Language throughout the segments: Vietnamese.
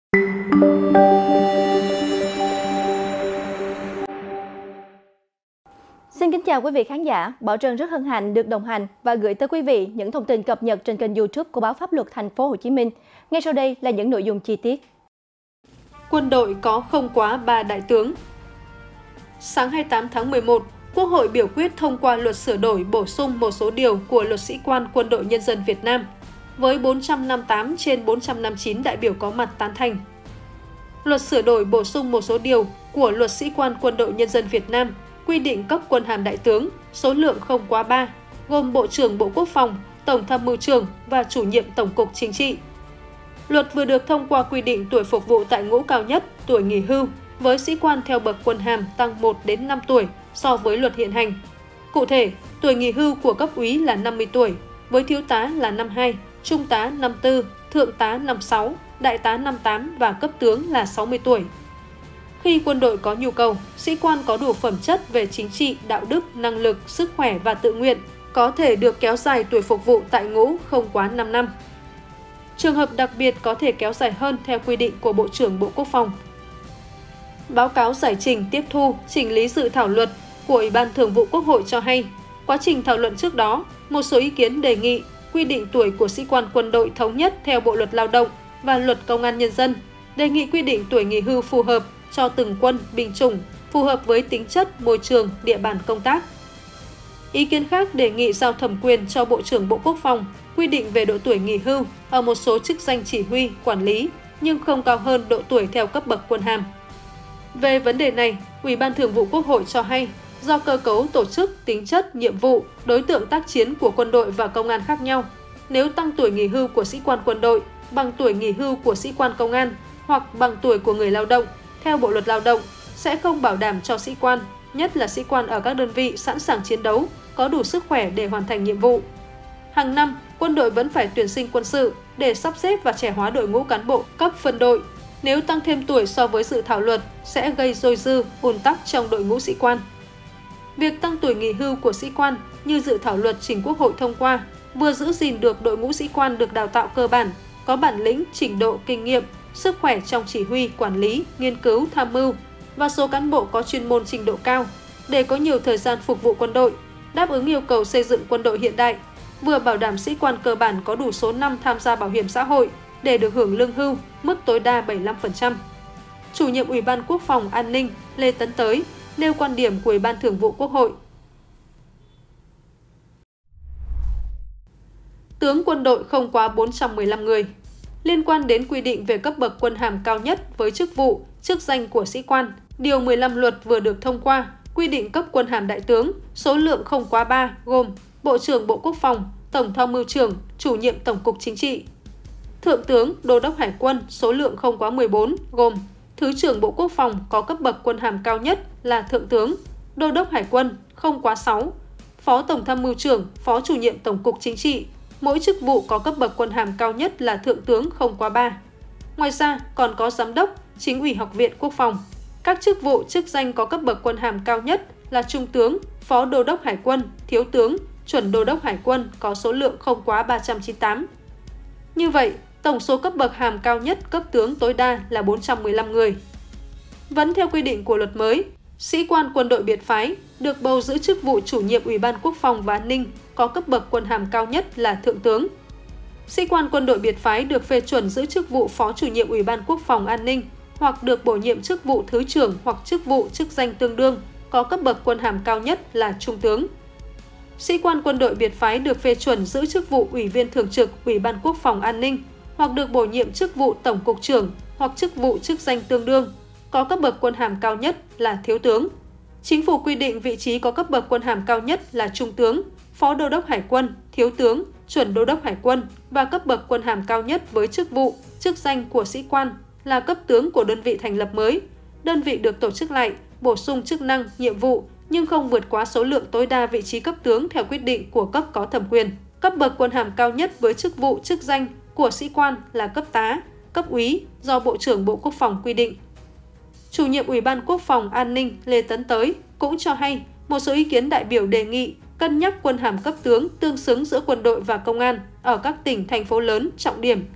Xin kính chào quý vị khán giả, Bảo Trân rất hân hạnh được đồng hành và gửi tới quý vị những thông tin cập nhật trên kênh YouTube của báo Pháp luật Thành phố Hồ Chí Minh. Ngay sau đây là những nội dung chi tiết. Quân đội có không quá 3 đại tướng. Sáng 28 tháng 11, Quốc hội biểu quyết thông qua luật sửa đổi bổ sung một số điều của Luật Sĩ quan Quân đội Nhân dân Việt Nam, với 458 trên 459 đại biểu có mặt tán thành. Luật sửa đổi bổ sung một số điều của Luật Sĩ quan Quân đội Nhân dân Việt Nam quy định cấp quân hàm đại tướng, số lượng không quá 3, gồm Bộ trưởng Bộ Quốc phòng, Tổng tham mưu trưởng và Chủ nhiệm Tổng cục Chính trị. Luật vừa được thông qua quy định tuổi phục vụ tại ngũ cao nhất, tuổi nghỉ hưu, với sĩ quan theo bậc quân hàm tăng 1 đến 5 tuổi so với luật hiện hành. Cụ thể, tuổi nghỉ hưu của cấp úy là 50 tuổi, với thiếu tá là 52, trung tá 54, thượng tá 56, đại tá 58 và cấp tướng là 60 tuổi. Khi quân đội có nhu cầu, sĩ quan có đủ phẩm chất về chính trị, đạo đức, năng lực, sức khỏe và tự nguyện, có thể được kéo dài tuổi phục vụ tại ngũ không quá 5 năm. Trường hợp đặc biệt có thể kéo dài hơn theo quy định của Bộ trưởng Bộ Quốc phòng. Báo cáo giải trình tiếp thu, chỉnh lý dự thảo luật của Ủy ban Thường vụ Quốc hội cho hay, quá trình thảo luận trước đó, một số ý kiến đề nghị quy định tuổi của sĩ quan quân đội thống nhất theo Bộ luật Lao động và Luật Công an Nhân dân, đề nghị quy định tuổi nghỉ hưu phù hợp cho từng quân, binh chủng, phù hợp với tính chất, môi trường, địa bàn công tác. Ý kiến khác đề nghị giao thẩm quyền cho Bộ trưởng Bộ Quốc phòng quy định về độ tuổi nghỉ hưu ở một số chức danh chỉ huy, quản lý, nhưng không cao hơn độ tuổi theo cấp bậc quân hàm. Về vấn đề này, Ủy ban Thường vụ Quốc hội cho hay, do cơ cấu tổ chức, tính chất, nhiệm vụ, đối tượng tác chiến của quân đội và công an khác nhau, nếu tăng tuổi nghỉ hưu của sĩ quan quân đội bằng tuổi nghỉ hưu của sĩ quan công an hoặc bằng tuổi của người lao động, theo Bộ luật Lao động, sẽ không bảo đảm cho sĩ quan, nhất là sĩ quan ở các đơn vị sẵn sàng chiến đấu, có đủ sức khỏe để hoàn thành nhiệm vụ. Hàng năm, quân đội vẫn phải tuyển sinh quân sự để sắp xếp và trẻ hóa đội ngũ cán bộ cấp phân đội. Nếu tăng thêm tuổi so với dự thảo luật sẽ gây dôi dư, ùn tắc trong đội ngũ sĩ quan. Việc tăng tuổi nghỉ hưu của sĩ quan như dự thảo luật trình Quốc hội thông qua vừa giữ gìn được đội ngũ sĩ quan được đào tạo cơ bản, có bản lĩnh, trình độ, kinh nghiệm, sức khỏe trong chỉ huy, quản lý, nghiên cứu, tham mưu và số cán bộ có chuyên môn trình độ cao để có nhiều thời gian phục vụ quân đội, đáp ứng yêu cầu xây dựng quân đội hiện đại, vừa bảo đảm sĩ quan cơ bản có đủ số năm tham gia bảo hiểm xã hội để được hưởng lương hưu mức tối đa 75%. Chủ nhiệm Ủy ban Quốc phòng An ninh Lê Tấn Tới nêu quan điểm của Ủy ban Thường vụ Quốc hội. Tướng quân đội không quá 415 người. Liên quan đến quy định về cấp bậc quân hàm cao nhất với chức vụ, chức danh của sĩ quan, Điều 15 luật vừa được thông qua, quy định cấp quân hàm đại tướng, số lượng không quá 3, gồm Bộ trưởng Bộ Quốc phòng, Tổng tham mưu trưởng, Chủ nhiệm Tổng cục Chính trị. Thượng tướng, Đô đốc Hải quân, số lượng không quá 14, gồm Thứ trưởng Bộ Quốc phòng có cấp bậc quân hàm cao nhất là Thượng tướng, Đô đốc Hải quân, không quá 6, Phó Tổng tham mưu trưởng, Phó Chủ nhiệm Tổng cục Chính trị, mỗi chức vụ có cấp bậc quân hàm cao nhất là Thượng tướng không quá 3. Ngoài ra, còn có Giám đốc, Chính ủy Học viện Quốc phòng. Các chức vụ, chức danh có cấp bậc quân hàm cao nhất là Trung tướng, Phó Đô đốc Hải quân, Thiếu tướng, Chuẩn Đô đốc Hải quân có số lượng không quá 398. Như vậy, tổng số cấp bậc hàm cao nhất cấp tướng tối đa là 415 người. Vẫn theo quy định của luật mới, sĩ quan quân đội biệt phái được bầu giữ chức vụ chủ nhiệm Ủy ban Quốc phòng và An ninh có cấp bậc quân hàm cao nhất là Thượng tướng. Sĩ quan quân đội biệt phái được phê chuẩn giữ chức vụ Phó chủ nhiệm Ủy ban Quốc phòng An ninh hoặc được bổ nhiệm chức vụ Thứ trưởng hoặc chức vụ chức danh tương đương có cấp bậc quân hàm cao nhất là Trung tướng. Sĩ quan quân đội biệt phái được phê chuẩn giữ chức vụ Ủy viên Thường trực Ủy ban Quốc phòng An ninh hoặc được bổ nhiệm chức vụ Tổng cục trưởng hoặc chức vụ chức danh tương đương có cấp bậc quân hàm cao nhất là Thiếu tướng. Chính phủ quy định vị trí có cấp bậc quân hàm cao nhất là Trung tướng, Phó Đô đốc Hải quân, Thiếu tướng, Chuẩn Đô đốc Hải quân và cấp bậc quân hàm cao nhất với chức vụ, chức danh của sĩ quan là cấp tướng của đơn vị thành lập mới. Đơn vị được tổ chức lại, bổ sung chức năng, nhiệm vụ nhưng không vượt quá số lượng tối đa vị trí cấp tướng theo quyết định của cấp có thẩm quyền. Cấp bậc quân hàm cao nhất với chức vụ, chức danh của sĩ quan là cấp tá, cấp úy do Bộ trưởng Bộ Quốc phòng quy định. Chủ nhiệm Ủy ban Quốc phòng An ninh Lê Tấn Tới cũng cho hay một số ý kiến đại biểu đề nghị cân nhắc quân hàm cấp tướng tương xứng giữa quân đội và công an ở các tỉnh, thành phố lớn, trọng điểm.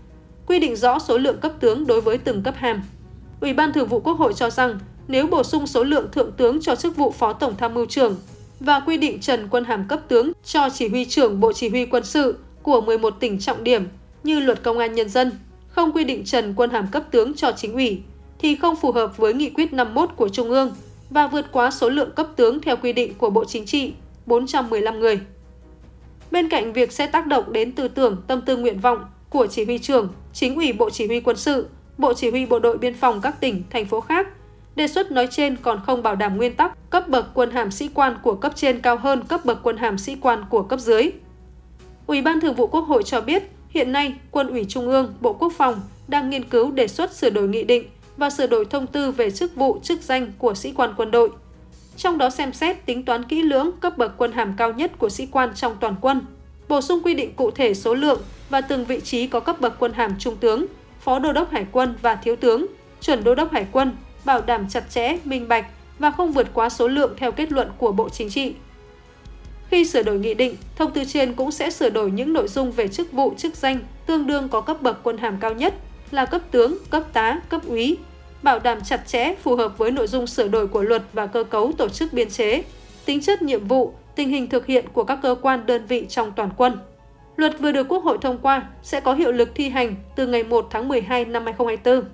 quy định rõ số lượng cấp tướng đối với từng cấp hàm. Ủy ban Thường vụ Quốc hội cho rằng nếu bổ sung số lượng thượng tướng cho chức vụ Phó Tổng Tham mưu trưởng và quy định trần quân hàm cấp tướng cho chỉ huy trưởng Bộ Chỉ huy Quân sự của 11 tỉnh trọng điểm như Luật Công an Nhân dân, không quy định trần quân hàm cấp tướng cho chính ủy, thì không phù hợp với Nghị quyết 51 của Trung ương và vượt quá số lượng cấp tướng theo quy định của Bộ Chính trị 415 người. Bên cạnh việc sẽ tác động đến tư tưởng, tâm tư nguyện vọng của chỉ huy trưởng, chính ủy Bộ Chỉ huy Quân sự, Bộ Chỉ huy Bộ đội Biên phòng các tỉnh, thành phố khác, đề xuất nói trên còn không bảo đảm nguyên tắc cấp bậc quân hàm sĩ quan của cấp trên cao hơn cấp bậc quân hàm sĩ quan của cấp dưới. Ủy ban Thường vụ Quốc hội cho biết, hiện nay Quân ủy Trung ương, Bộ Quốc phòng đang nghiên cứu đề xuất sửa đổi nghị định và sửa đổi thông tư về chức vụ, chức danh của sĩ quan quân đội. Trong đó xem xét tính toán kỹ lưỡng cấp bậc quân hàm cao nhất của sĩ quan trong toàn quân, bổ sung quy định cụ thể số lượng và từng vị trí có cấp bậc quân hàm trung tướng, phó đô đốc hải quân và thiếu tướng, chuẩn đô đốc hải quân, bảo đảm chặt chẽ, minh bạch và không vượt quá số lượng theo kết luận của Bộ Chính trị. Khi sửa đổi nghị định, thông tư trên cũng sẽ sửa đổi những nội dung về chức vụ, chức danh tương đương có cấp bậc quân hàm cao nhất là cấp tướng, cấp tá, cấp úy, bảo đảm chặt chẽ phù hợp với nội dung sửa đổi của luật và cơ cấu tổ chức biên chế, tính chất nhiệm vụ, tình hình thực hiện của các cơ quan đơn vị trong toàn quân. Luật vừa được Quốc hội thông qua sẽ có hiệu lực thi hành từ ngày 1 tháng 12 năm 2024.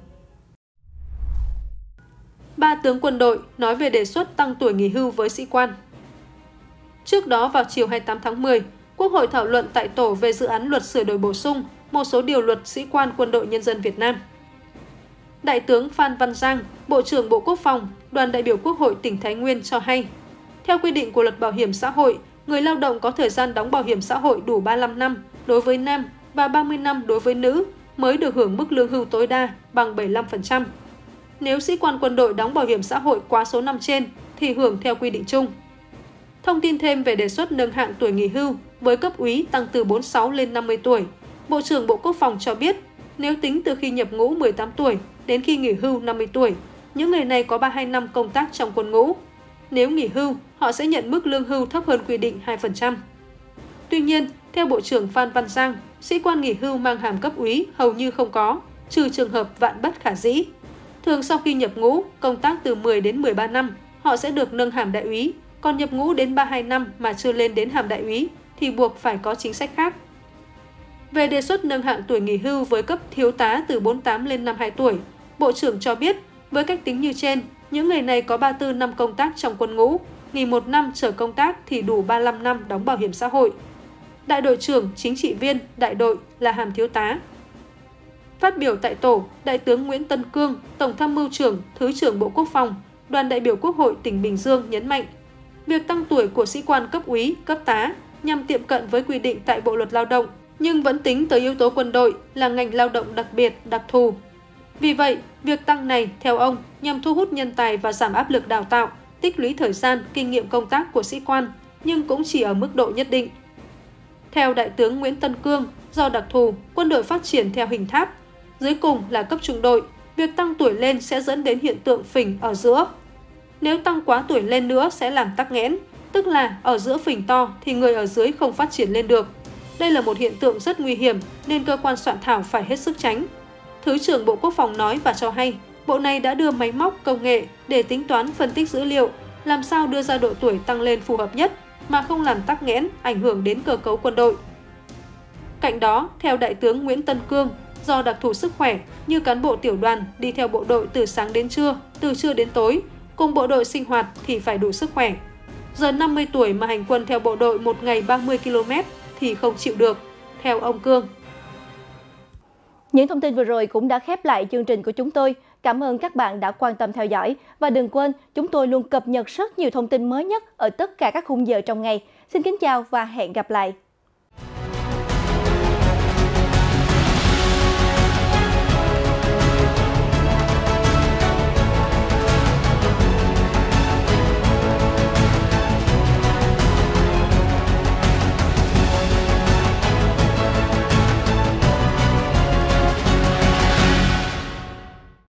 3 tướng quân đội nói về đề xuất tăng tuổi nghỉ hưu với sĩ quan. Trước đó vào chiều 28 tháng 10, Quốc hội thảo luận tại tổ về dự án luật sửa đổi bổ sung một số điều luật sĩ quan Quân đội Nhân dân Việt Nam. Đại tướng Phan Văn Giang, Bộ trưởng Bộ Quốc phòng, đoàn đại biểu Quốc hội tỉnh Thái Nguyên cho hay, theo quy định của Luật Bảo hiểm xã hội, người lao động có thời gian đóng bảo hiểm xã hội đủ 35 năm đối với nam và 30 năm đối với nữ mới được hưởng mức lương hưu tối đa bằng 75%. Nếu sĩ quan quân đội đóng bảo hiểm xã hội quá số năm trên thì hưởng theo quy định chung. Thông tin thêm về đề xuất nâng hạng tuổi nghỉ hưu với cấp úy tăng từ 46 lên 50 tuổi, Bộ trưởng Bộ Quốc phòng cho biết, nếu tính từ khi nhập ngũ 18 tuổi đến khi nghỉ hưu 50 tuổi, những người này có 32 năm công tác trong quân ngũ. Nếu nghỉ hưu, họ sẽ nhận mức lương hưu thấp hơn quy định 2%. Tuy nhiên, theo Bộ trưởng Phan Văn Giang, sĩ quan nghỉ hưu mang hàm cấp úy hầu như không có, trừ trường hợp vạn bất khả dĩ. Thường sau khi nhập ngũ, công tác từ 10 đến 13 năm, họ sẽ được nâng hàm đại úy, còn nhập ngũ đến 32 năm mà chưa lên đến hàm đại úy thì buộc phải có chính sách khác. Về đề xuất nâng hạng tuổi nghỉ hưu với cấp thiếu tá từ 48 lên 52 tuổi, Bộ trưởng cho biết, với cách tính như trên, những người này có 34 năm công tác trong quân ngũ, nghỉ 1 năm trở công tác thì đủ 35 năm đóng bảo hiểm xã hội. Đại đội trưởng, chính trị viên, đại đội là hàm thiếu tá. Phát biểu tại tổ, Đại tướng Nguyễn Tân Cương, Tổng Tham mưu trưởng, Thứ trưởng Bộ Quốc phòng, đoàn đại biểu Quốc hội tỉnh Bình Dương nhấn mạnh, việc tăng tuổi của sĩ quan cấp úy, cấp tá nhằm tiệm cận với quy định tại Bộ Luật Lao động, nhưng vẫn tính tới yếu tố quân đội là ngành lao động đặc biệt, đặc thù. Vì vậy, việc tăng này, theo ông, nhằm thu hút nhân tài và giảm áp lực đào tạo, tích lũy thời gian, kinh nghiệm công tác của sĩ quan, nhưng cũng chỉ ở mức độ nhất định. Theo Đại tướng Nguyễn Tân Cương, do đặc thù, quân đội phát triển theo hình tháp, dưới cùng là cấp trung đội, việc tăng tuổi lên sẽ dẫn đến hiện tượng phình ở giữa. Nếu tăng quá tuổi lên nữa sẽ làm tắc nghẽn, tức là ở giữa phình to thì người ở dưới không phát triển lên được. Đây là một hiện tượng rất nguy hiểm nên cơ quan soạn thảo phải hết sức tránh. Thứ trưởng Bộ Quốc phòng nói và cho hay, Bộ này đã đưa máy móc công nghệ để tính toán phân tích dữ liệu, làm sao đưa ra độ tuổi tăng lên phù hợp nhất mà không làm tắc nghẽn, ảnh hưởng đến cơ cấu quân đội. Cạnh đó, theo Đại tướng Nguyễn Tân Cương, do đặc thù sức khỏe như cán bộ tiểu đoàn đi theo bộ đội từ sáng đến trưa, từ trưa đến tối, cùng bộ đội sinh hoạt thì phải đủ sức khỏe. Giờ 50 tuổi mà hành quân theo bộ đội một ngày 30 km thì không chịu được, theo ông Cương. Những thông tin vừa rồi cũng đã khép lại chương trình của chúng tôi. Cảm ơn các bạn đã quan tâm theo dõi. Và đừng quên, chúng tôi luôn cập nhật rất nhiều thông tin mới nhất ở tất cả các khung giờ trong ngày. Xin kính chào và hẹn gặp lại!